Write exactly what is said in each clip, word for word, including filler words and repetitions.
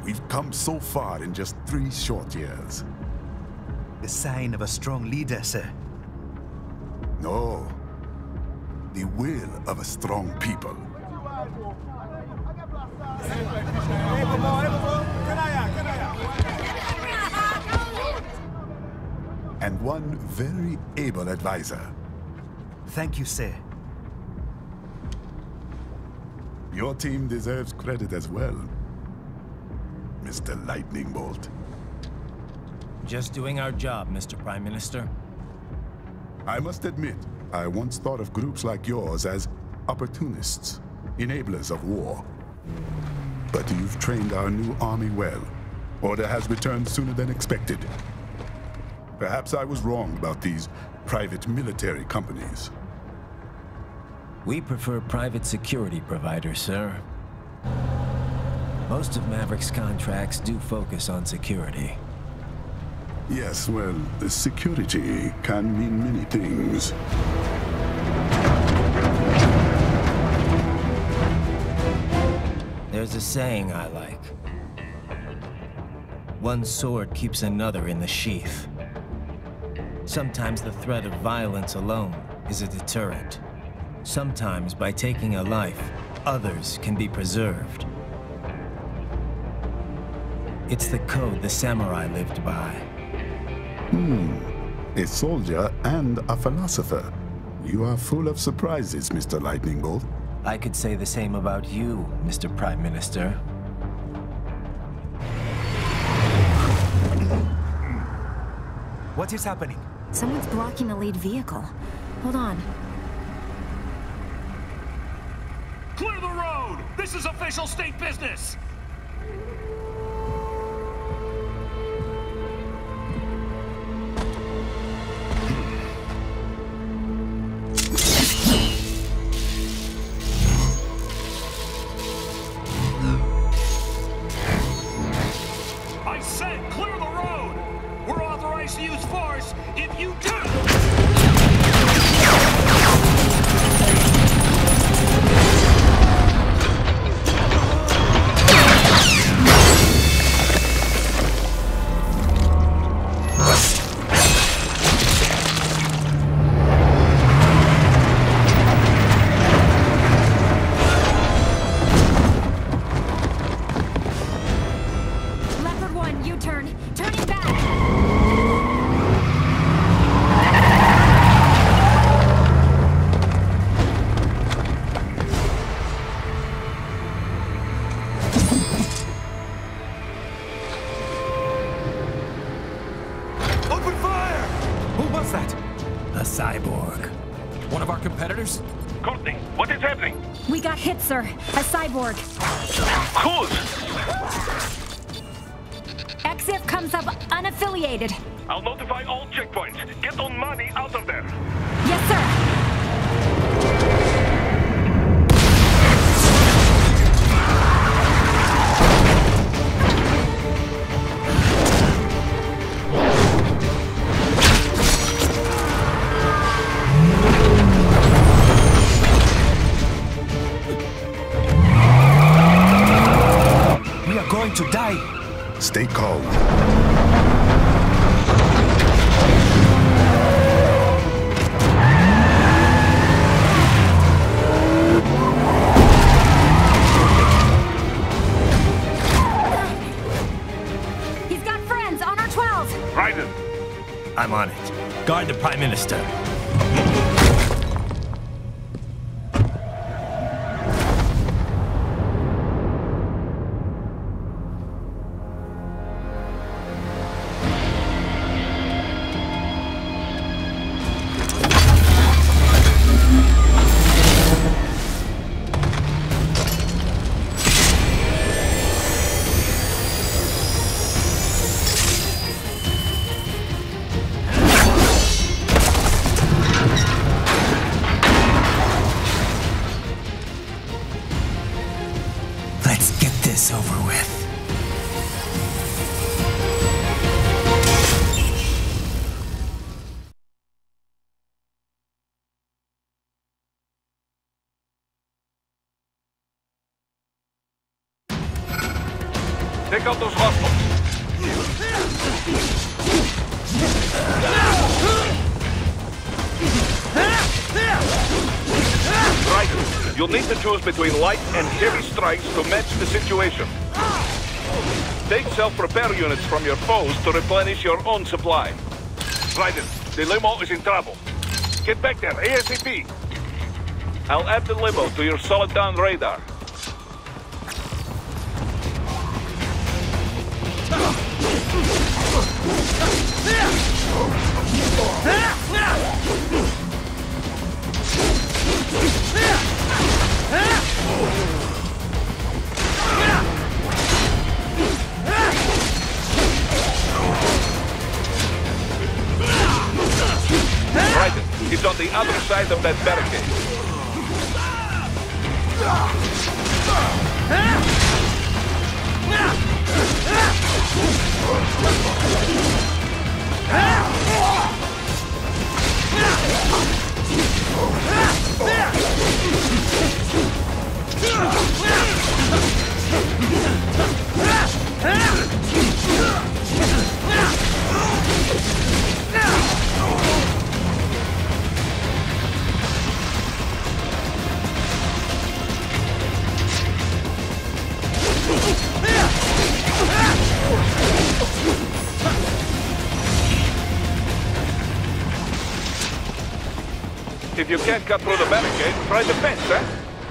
We've come so far in just three short years. The sign of a strong leader, sir. No. The will of a strong people. And one very able advisor. Thank you, sir. Your team deserves credit as well, Mister Lightning Bolt. Just doing our job, Mister Prime Minister. I must admit, I once thought of groups like yours as opportunists, enablers of war. But you've trained our new army well. Order has returned sooner than expected. Perhaps I was wrong about these private military companies. We prefer private security providers, sir. Most of Maverick's contracts do focus on security. Yes, well, security can mean many things. There's a saying I like. One sword keeps another in the sheath. Sometimes the threat of violence alone is a deterrent. Sometimes by taking a life, others can be preserved. It's the code the samurai lived by. Hmm. A soldier and a philosopher. You are full of surprises, Mister Lightning Bolt. I could say the same about you, Mister Prime Minister. What is happening? Someone's blocking the lead vehicle. Hold on. Clear the road! This is official state business! I said clear the road! We're authorized to use force if you do! Leopard one, U-turn. Turning back. Open fire! Who was that? A cyborg. One of our competitors? Courtney, what is happening? We got hit, sir. A cyborg. Whose? X I F comes up unaffiliated. I'll notify all checkpoints. Get on money out of there. Yes, sir. We are going to die. Stay calm. He's got friends on our twelve. Raiden, I'm on it. Guard the Prime Minister. Take out those hostiles. Right. You'll need to choose between light and heavy strikes to match the situation. Take self-repair units from your foes to replenish your own supply. Raiden, the limo is in trouble. Get back there, ASAP. I'll add the limo to your solid down radar. Raiden, it's on the other side of that barricade. If you can't cut through the barricade, try the fence, eh?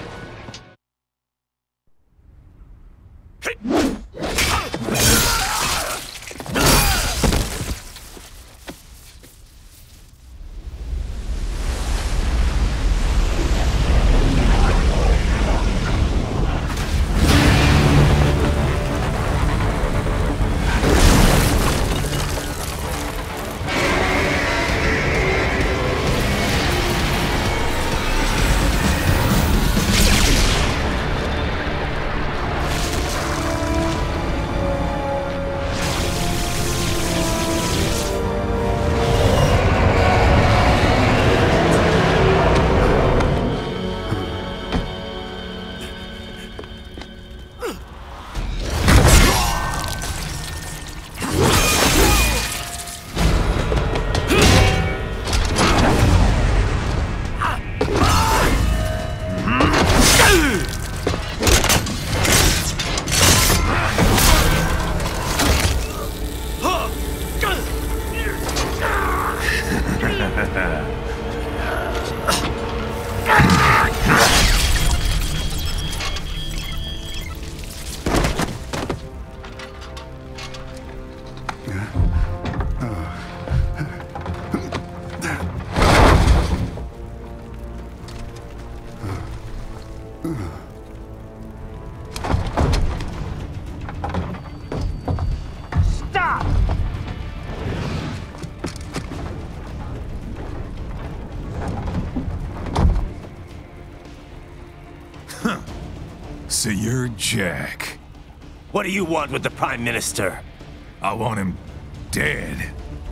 So you're Jack. What do you want with the Prime Minister? I want him dead.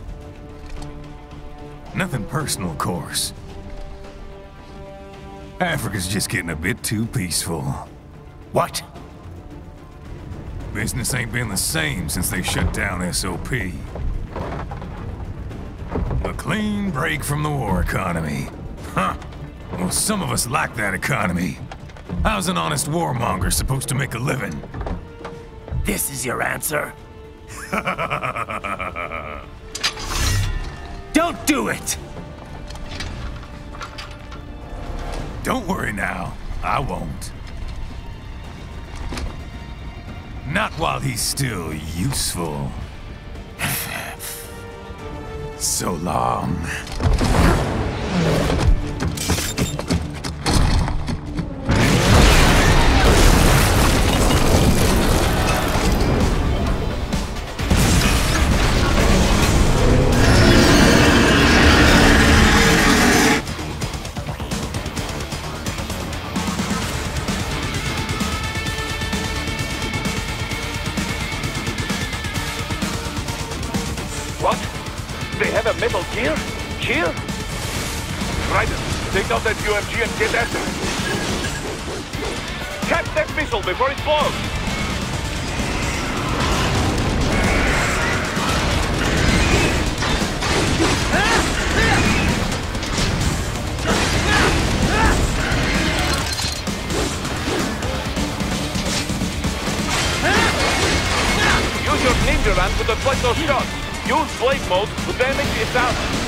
Nothing personal, of course. Africa's just getting a bit too peaceful. What? Business ain't been the same since they shut down S O P. A clean break from the war economy. Huh. Well, some of us like that economy. How's an honest warmonger supposed to make a living? This is your answer? Don't do it! Don't worry now. I won't. Not while he's still useful. So long. What? They have a metal gear? Here? Raiden, take out that U M G and get after it. Catch that missile before it blows! your ninja hand to deflect those shots. Use blade mode to damage its armor.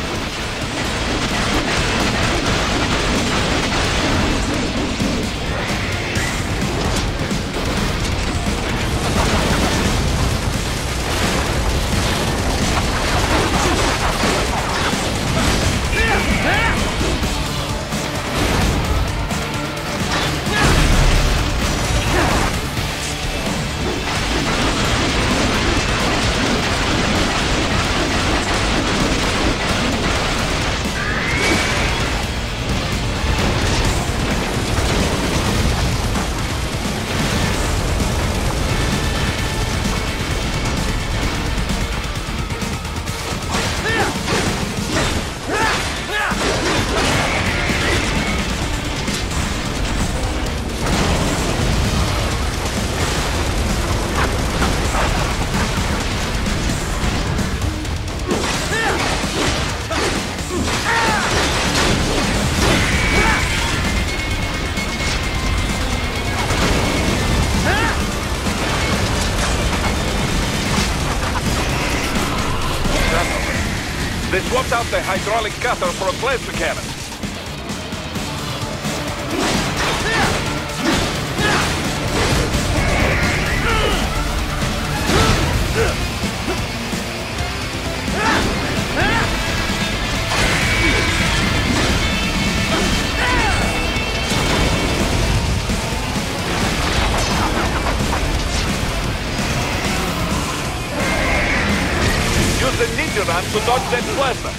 They swapped out the hydraulic cutter for a laser cannon. Use the ninja run to dodge that plasma.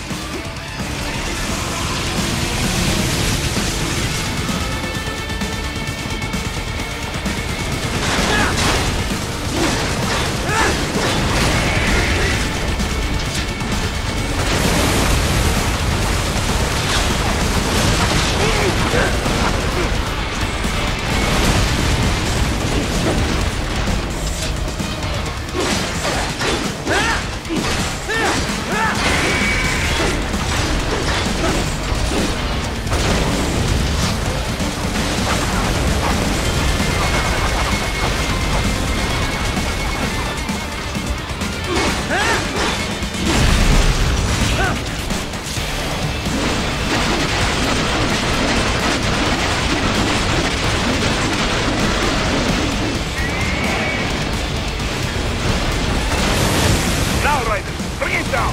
Bring it down!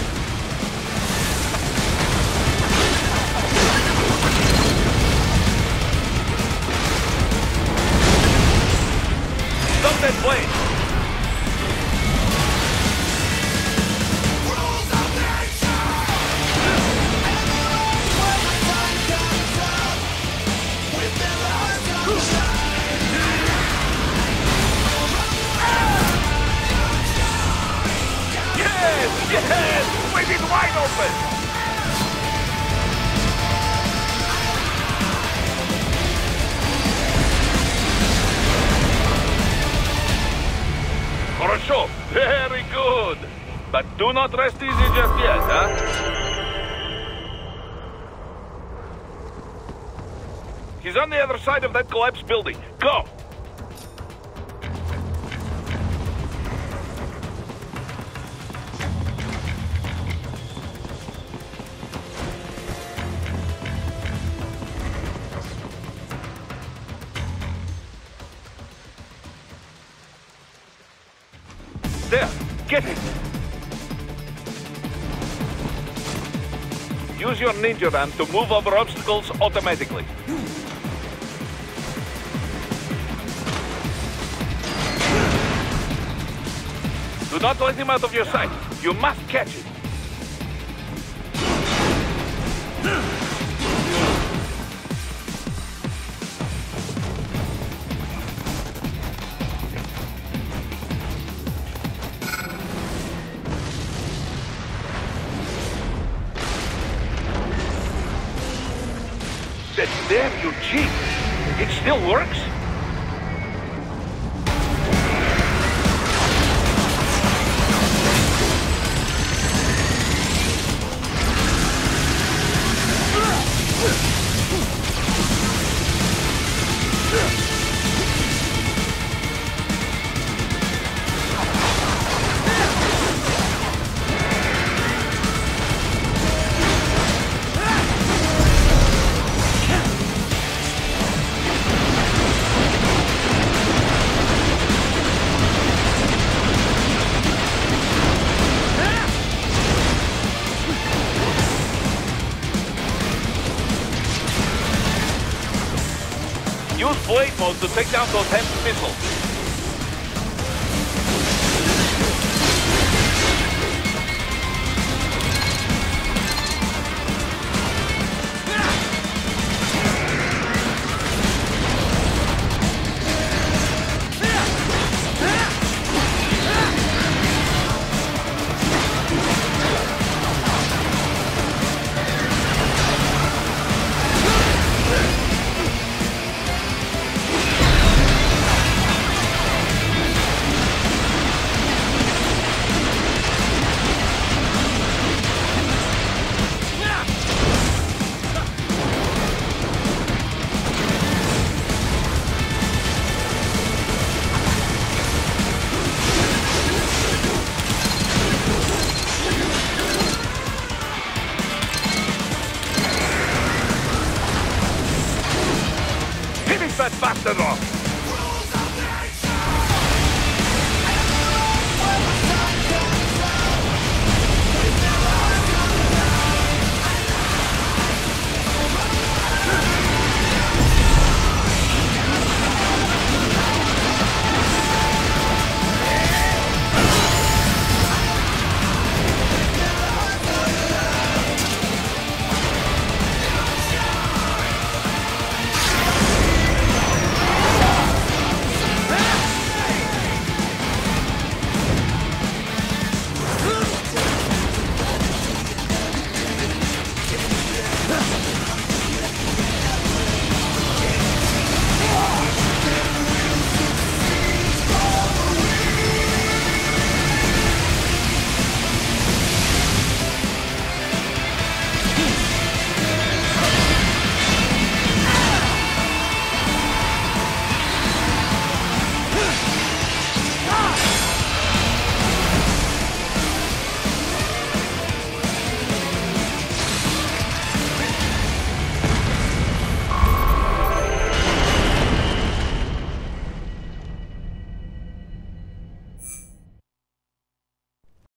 Stop that blade! Yes! Wave it wide open! Хорошо, very good. But do not rest easy just yet, huh? He's on the other side of that collapsed building. Go! There, get it! Use your ninja ram to move over obstacles automatically. Do not let him out of your sight. You must catch it. That damn you cheat! It still works? blade mode to take down those heavy missiles.